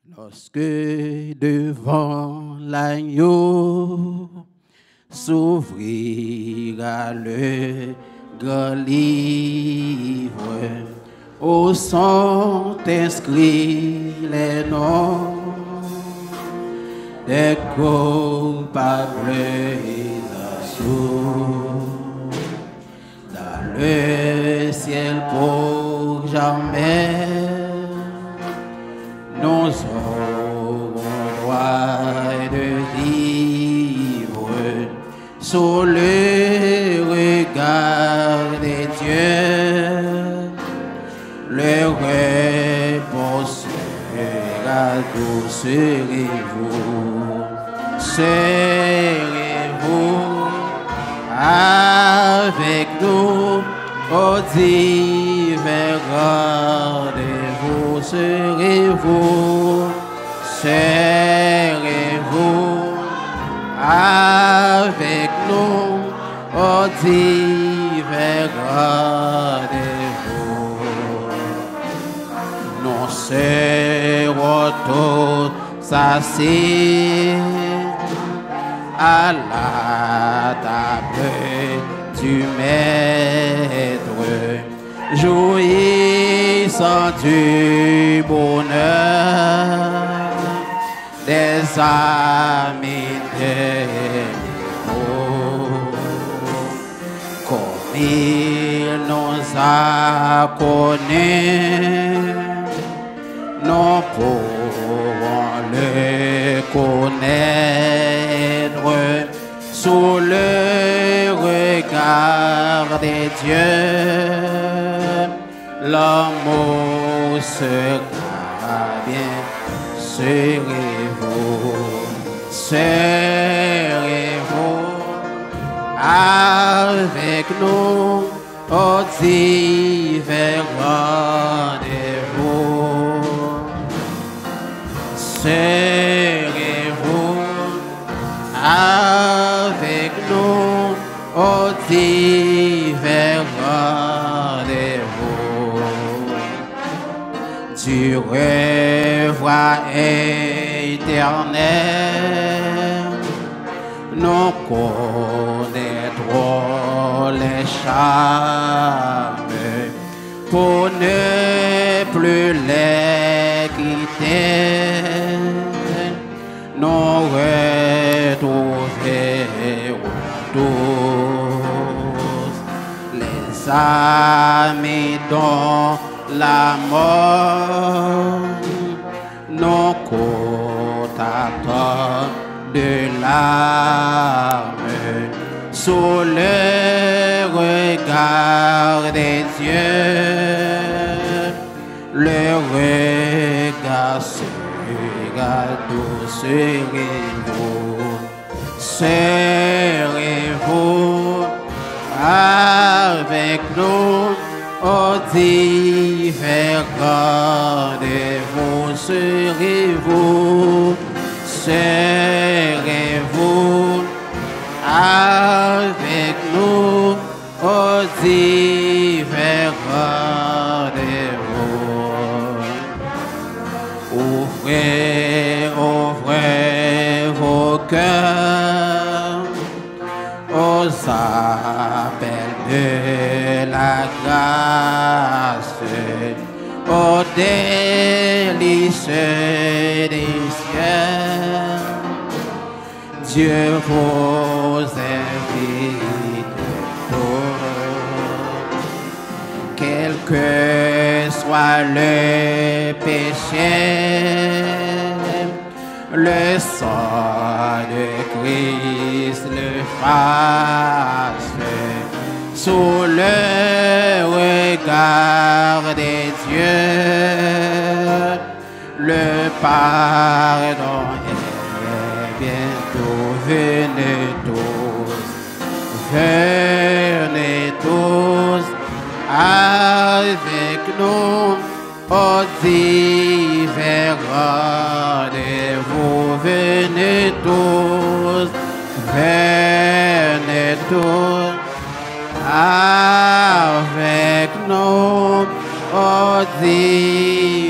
Lorsque devant l'agneau s'ouvrira le grand livre, où sont inscrits les noms des coupables assourds dans le ciel pour jamais. Nous aurons droit de vivre sous le regard des dieux. Le repos sera doux, serez-vous avec nous au divers rendez-vous. Serez-vous avec nous au divers rendez-vous. Nous serons tous assis à la table du Maître, jouissant du bonheur des amis dévoués. Comme il nous a connus, nous pourrons le connaître sous le regard des dieux. L'amour sera bien. Serez-vous avec nous au divers rendez-vous. Serez-vous avec nous au divers rendez-vous. Du revoir éternel, nous connaîtrons les charmes pour ne plus les quitter. Nous retrouverons tous les amis dont la mort nos côtes attendent de larmes sous le regard des dieux. Le regard sera doux, serez-vous avec nous au divers rendez-vous. Serez-vous avec nous au divers rendez-vous. Ouvrez vos cœurs aux appels de la grâce, aux délices des cieux. Dieu vous invite quel que soit le péché. Le sang de Christ le fasse sous le regard des dieux. Le pardon est bientôt. Venez tous avec nous au divers rendez-vous. Venez tous avec nous au divers